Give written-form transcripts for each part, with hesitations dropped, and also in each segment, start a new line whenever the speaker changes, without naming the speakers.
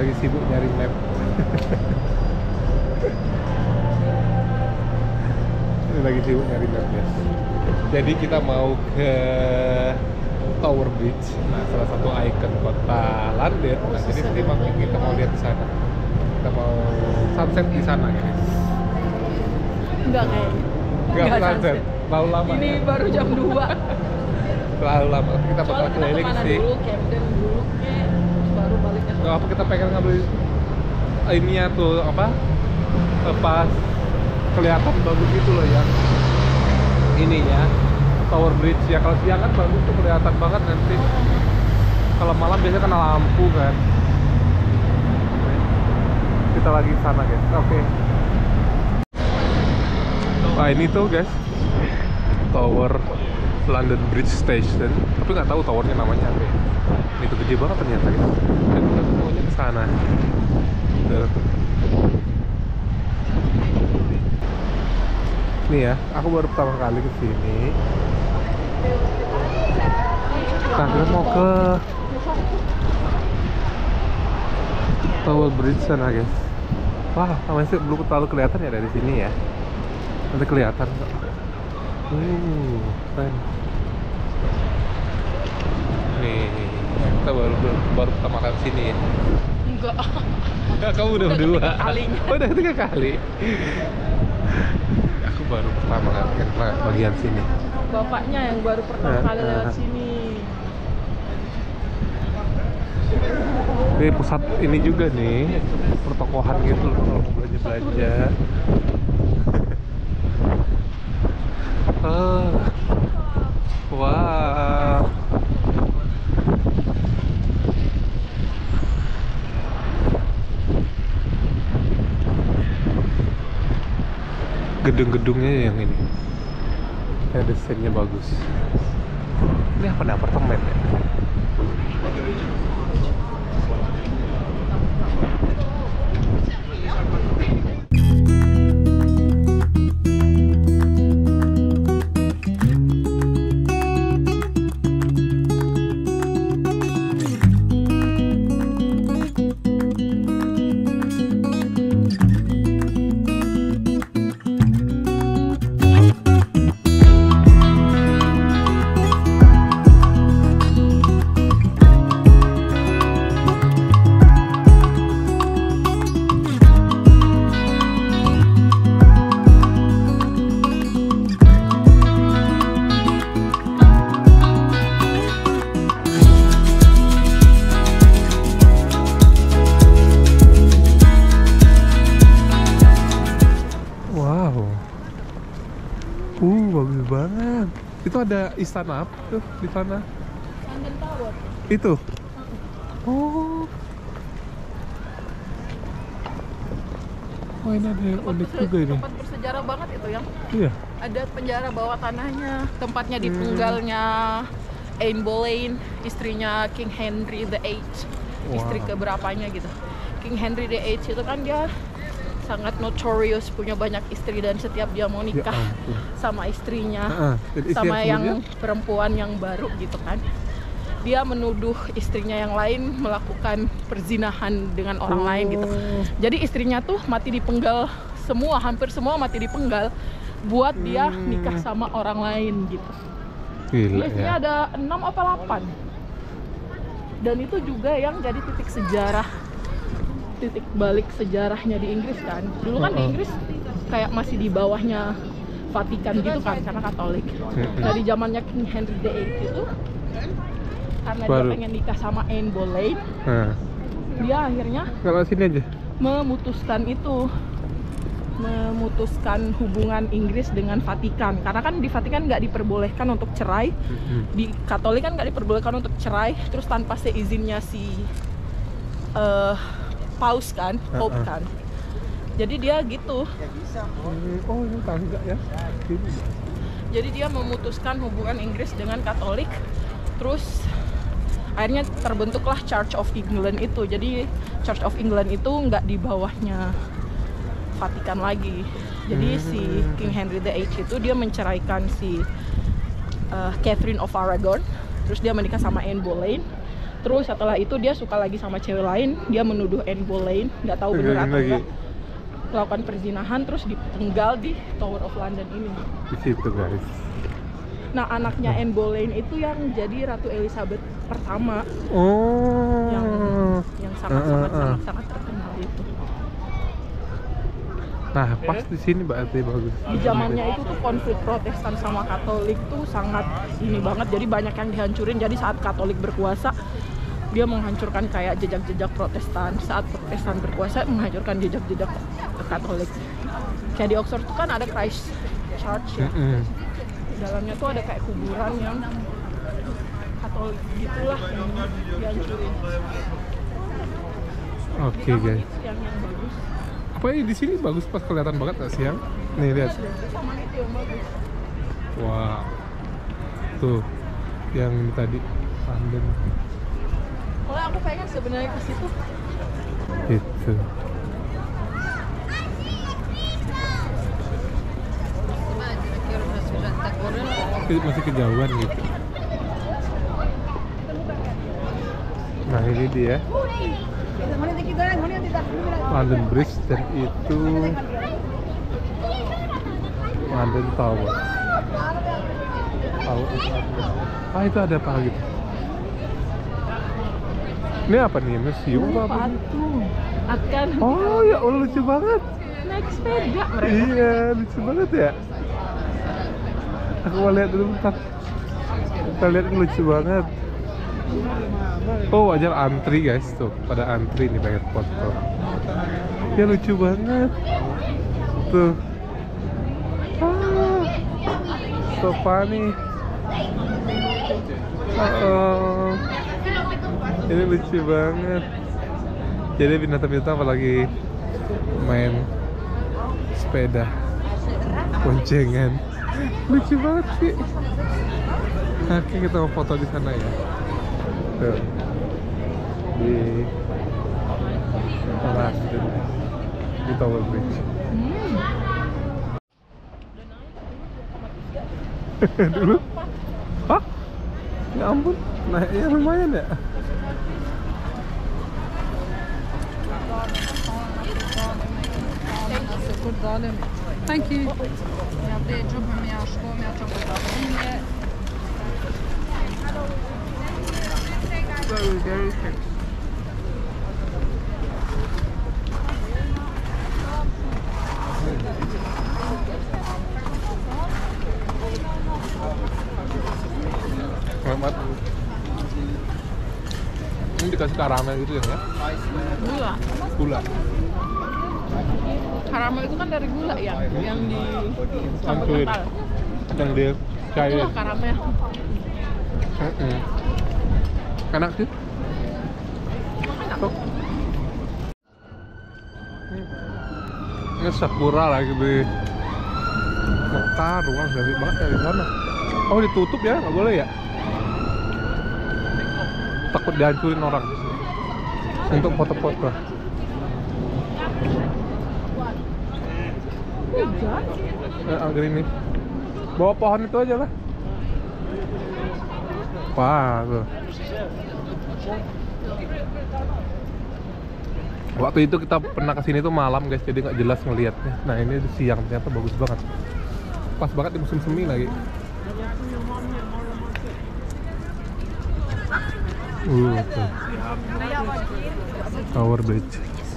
lagi sibuk nyari map. Ini lagi sibuk nyari map guys. Jadi kita mau ke Tower Bridge. Nah, salah satu ikon kota London. Nah, jadi nanti makanya kita mau lihat di sana. Kita mau sunset di sana guys.
Enggak kayaknya.
Enggak sunset. Terlalu lama.
Ini
ya?
baru jam 2.
Terlalu lama. Kita bakal
Soalnya kita
keliling
kemana
sih.
dulu, Camden dulu kayak baru balik ke
Nggak apa, kita pengen ngambil ininya tuh apa? Pas kelihatan bagus gitu loh ya. Ininya Tower Bridge ya, kalau siang kan bagus tuh kelihatan banget nanti. Kalau malam biasanya kena lampu kan. Kita lagi ke sana guys. Oke. Nah ini tuh guys, Tower London Bridge Station. Tapi nggak tahu towernya namanya apa ya. Ini tuh gede banget ternyata guys. Dan kita tuh maunya ke sana. Nih ya, aku baru pertama kali ke sini. Nah, kita mau ke Tower Bridge sana guys. Wah, namanya sih belum terlalu kelihatan ya dari sini ya. Nanti kelihatan kok. Keren. Nih, kita baru pertama kali sini ya.
Enggak.
Enggak, kamu udah berdua.
Ketiga kalinya.
Udah 3 kali. Aku baru pertama kali ke bagian sini.
Bapaknya yang baru pertama kali lewat sini.
Ini pusat ini juga nih, pertokohan gitu loh kalau mau belanja-belanja. Wah. Gedung-gedungnya yang ini. Ya, desainnya bagus. Ini apa nih, apartemen ya? Bagus banget. Itu ada istana apa tuh di sana?
London Tower.
Itu. Oh. Oh, ini ada yang unik juga ini.
Tempat bersejarah banget itu yang.
Iya.
Ada penjara bawah tanahnya. Tempatnya dipenggalnya Anne Boleyn, istrinya King Henry VIII. Istri keberapanya gitu. King Henry VIII itu kan dia sangat notorious, punya banyak istri, dan setiap dia mau nikah sama istrinya, sama yang perempuan yang baru gitu kan, dia menuduh istrinya yang lain melakukan perzinahan dengan orang lain gitu. Jadi istrinya tuh mati dipenggal semua, hampir semua mati dipenggal buat dia nikah sama orang lain gitu.
Gila,
istrinya
ya.
ada 6 apa 8. Dan itu juga yang jadi titik sejarah, titik balik sejarahnya di Inggris kan. Dulu kan di Inggris kayak masih di bawahnya Vatikan gitu kan, karena Katolik. Dari zamannya King Henry VIII itu, karena dia pengen nikah sama Anne Boleyn, dia akhirnya
kalau sini aja
memutuskan hubungan Inggris dengan Vatikan. Karena kan di Vatikan nggak diperbolehkan untuk cerai, di Katolik kan nggak diperbolehkan untuk cerai, terus tanpa seizinnya si Paus kan, Pope kan. Jadi dia gitu.
Oh, ini tangga ya.
Jadi dia memutuskan hubungan Inggris dengan Katolik. Terus akhirnya terbentuklah Church of England itu. Jadi Church of England itu nggak di bawahnya Vatikan lagi. Jadi si King Henry VIII itu dia menceraikan si Catherine of Aragon. Terus dia menikah sama Anne Boleyn. Terus setelah itu dia suka lagi sama cewek lain, dia menuduh Anne Boleyn, nggak tahu benar atau enggak, melakukan perzinahan, terus dipenggal di Tower of London ini.
Di situ guys.
Nah, anaknya Anne Boleyn itu yang jadi Ratu Elizabeth pertama.
Oh.
Yang sangat terkenal itu.
Nah, pas di sini berarti bagus.
Di zamannya itu tuh konflik Protestan sama Katolik tuh sangat ini banget. Jadi banyak yang dihancurin. Jadi saat Katolik berkuasa, dia menghancurkan kayak jejak-jejak Protestan. Saat Protestan berkuasa, menghancurkan jejak-jejak Katolik. Kayak di Oxford tuh kan ada Christ Church ya. Di dalamnya tuh ada kayak kuburan yang Katolik gitulah yang dihancurin.
Oke guys.
Yang bagus.
Apa ini di sini bagus pas kelihatan banget nggak siang? Nih lihat.
Sama itu yang bagus.
Wow. Tuh yang ini tadi London.
Kalau aku pengen sebenarnya ke situ.
Itu. Masih kejauhan gitu. Nah ini dia London Bridge dan itu London Tower. Itu ada apa gitu? Ini apa nih? Museum apa?
Patung akan.
Oh ya Allah, lucu banget.
Naik sepeda mereka.
Iya, lucu banget ya. Aku mau lihat dulu bentar. Kita lihat, lucu banget. Oh wajar antri guys, tuh pada antri nih pengen foto. Ya lucu banget. Tuh. So funny. Ini lucu banget. Jadi binatang-binatang apalagi main sepeda boncengan. Lucu banget sih. Oke, kita mau foto di sana ya. Tuh. Di London, di Tower Bridge. Dulu? Hah? Ya ampun, naiknya lumayan ya?
Thank you. Ja, det är jobb med jag ska med att jobba med.
Very quick. Selamat. Ini dikasih karamel gitu ya? Gula.
Karamel itu kan dari gula ya, yang di
Campurin. Yang dia cair.
Itulah karamel.
Enak sih. Ini sakura lagi di Mekar, ruang dari banget dari sana. Oh ditutup ya, nggak boleh ya? Takut dihancurin orang untuk foto-foto. Agar ini bawa pohon itu aja lah. Wah tuh. Waktu itu kita pernah kesini tuh malam guys, jadi nggak jelas ngelihatnya. Nah ini siang ternyata bagus banget. Pas banget di musim semi lagi. Tuh. Tower Bridge.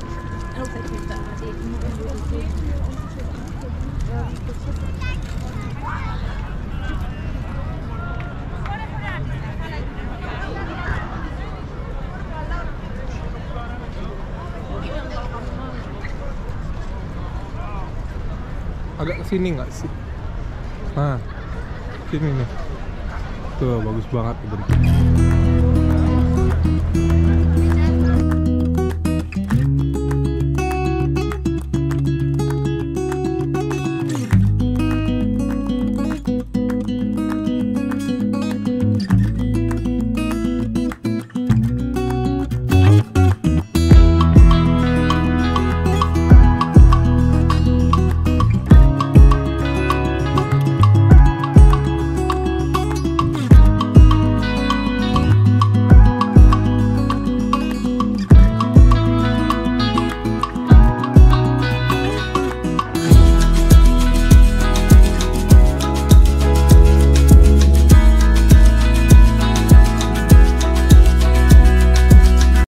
Agak kesini nggak sih? Nah, sini nih. Tuh bagus banget bentuknya.